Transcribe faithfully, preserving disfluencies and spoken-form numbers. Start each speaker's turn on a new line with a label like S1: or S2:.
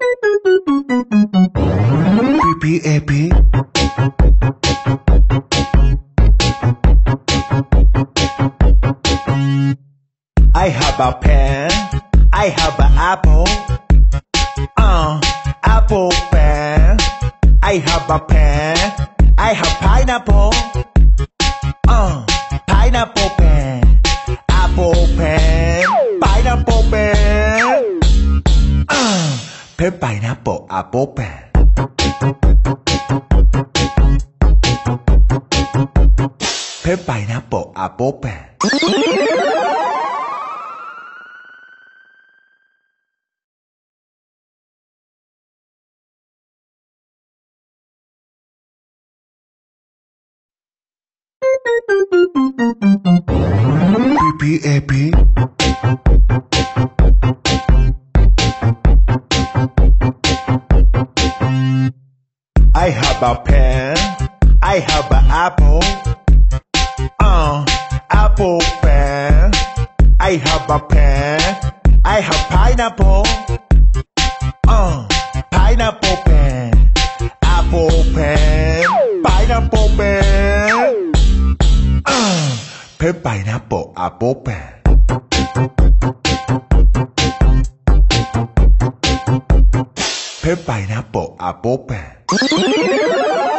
S1: P P A P I have a pen, I have an apple, uh, apple pen. I have a pen, I have pineapple, uh, pineapple pen, apple pen, pineapple pen, uh, pen pineapple apple pen. Pen pineapple apple pen. P P A P I have a pen, I have an apple, uh, apple pen. I have a pen, I have pineapple, uh, pineapple pen, apple pen, pineapple pen, uh, pen pineapple apple pen. Pen pineapple apple pen.